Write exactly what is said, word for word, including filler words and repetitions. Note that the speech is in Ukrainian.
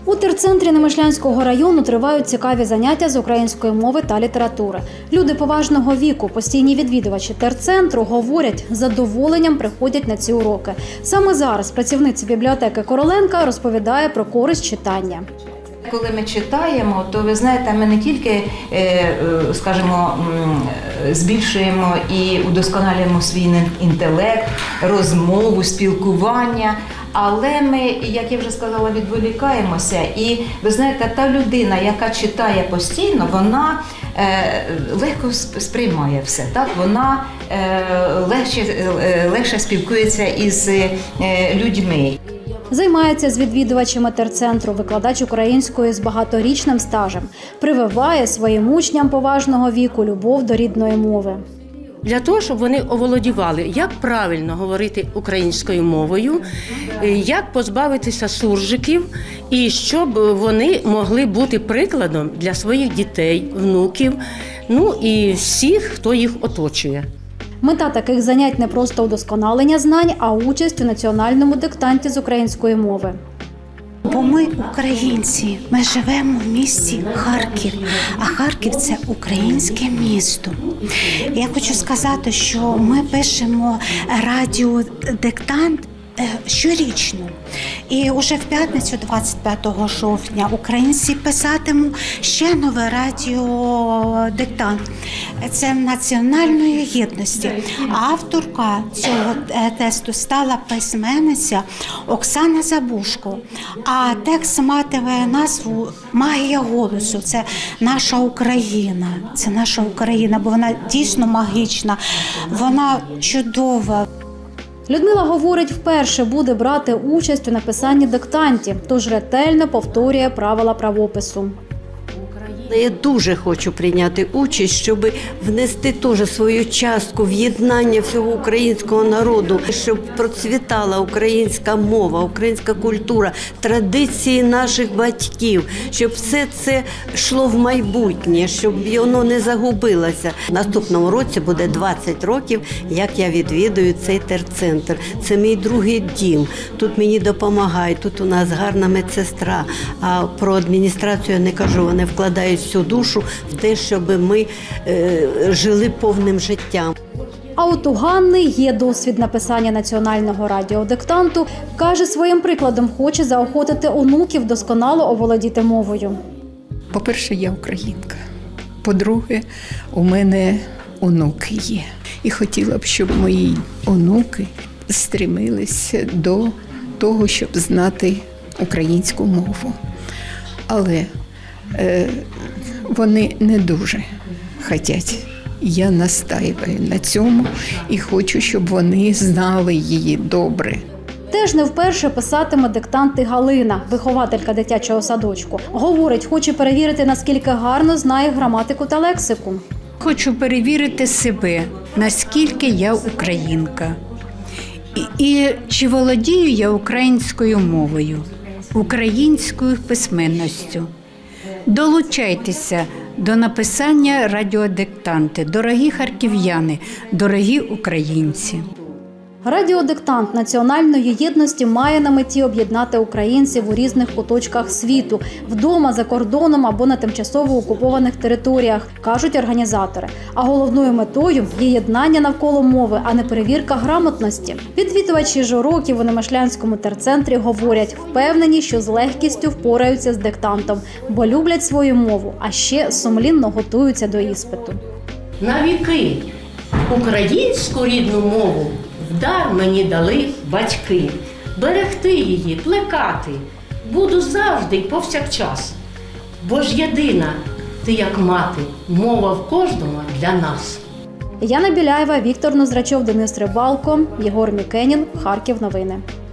У терцентрі Немишлянського району тривають цікаві заняття з української мови та літератури. Люди поважного віку, постійні відвідувачі терцентру, говорять, з задоволенням приходять на ці уроки. Саме зараз працівниця бібліотеки Короленка розповідає про користь читання. Коли ми читаємо, то, ви знаєте, ми не тільки, скажімо, збільшуємо і удосконалюємо свій інтелект, розмову, спілкування, але ми, як я вже сказала, відволікаємося. І, ви знаєте, та людина, яка читає постійно, вона легко сприймає все, так? Вона легше, легше спілкується із людьми. Займається з відвідувачами терцентру викладач української з багаторічним стажем. Прививає своїм учням поважного віку любов до рідної мови. Для того, щоб вони оволодівали, як правильно говорити українською мовою, як позбавитися суржиків, і щоб вони могли бути прикладом для своїх дітей, внуків, ну і всіх, хто їх оточує. Мета таких занять не просто удосконалення знань, а участь у національному диктанті з української мови. Бо ми українці, ми живемо в місті Харків, а Харків – це українське місто. Я хочу сказати, що ми пишемо радіодиктант щорічно. І вже в п'ятницю, двадцять п'ятого жовтня, українці писатимуть ще новий радіодиктант. Це національної єдності. Авторка цього тесту стала письменниця Оксана Забушко. А текст матиме назву «Магія голосу». Це наша Україна. Це наша Україна, бо вона дійсно магічна, вона чудова. Людмила говорить, вперше буде брати участь у написанні диктантів, тож ретельно повторює правила правопису. Я дуже хочу прийняти участь, щоб внести теж свою частку в єднання всього українського народу, щоб процвітала українська мова, українська культура, традиції наших батьків, щоб все це йшло в майбутнє, щоб воно не загубилося. В наступному році буде двадцять років, як я відвідую цей терцентр. Це мій другий дім. Тут мені допомагають, тут у нас гарна медсестра, а про адміністрацію я не кажу, вони вкладають всю душу в те, щоб ми е, жили повним життям. А от у Ганни є досвід написання національного радіодиктанту. Каже, своїм прикладом хоче заохотити онуків досконало оволодіти мовою. По-перше, я українка. По-друге, у мене онуки є. І хотіла б, щоб мої онуки стремилися до того, щоб знати українську мову. Але е, вони не дуже хочуть. Я настаюю на цьому і хочу, щоб вони знали її добре. Теж не вперше писатиме диктанти Галина, вихователька дитячого садочку. Говорить, хоче перевірити, наскільки гарно знає граматику та лексику. Хочу перевірити себе, наскільки я українка. І, і чи володію я українською мовою, українською письменністю. Долучайтеся до написання радіодиктанти, дорогі харків'яни, дорогі українці. Радіодиктант національної єдності має на меті об'єднати українців у різних куточках світу, вдома, за кордоном або на тимчасово окупованих територіях, кажуть організатори. А головною метою є єднання навколо мови, а не перевірка грамотності. Відвідувачі ж уроків у Немишлянському терцентрі говорять, впевнені, що з легкістю впораються з диктантом, бо люблять свою мову, а ще сумлінно готуються до іспиту. На віки українську рідну мову в дар мені дали батьки. Берегти її, плекати буду завжди й повсякчас. Бо ж єдина ти, як мати, мова в кожному для нас. Яна Біляєва, Віктор Нозрачов, Денис Рибалко, Єгор Мікенін, Харків новини.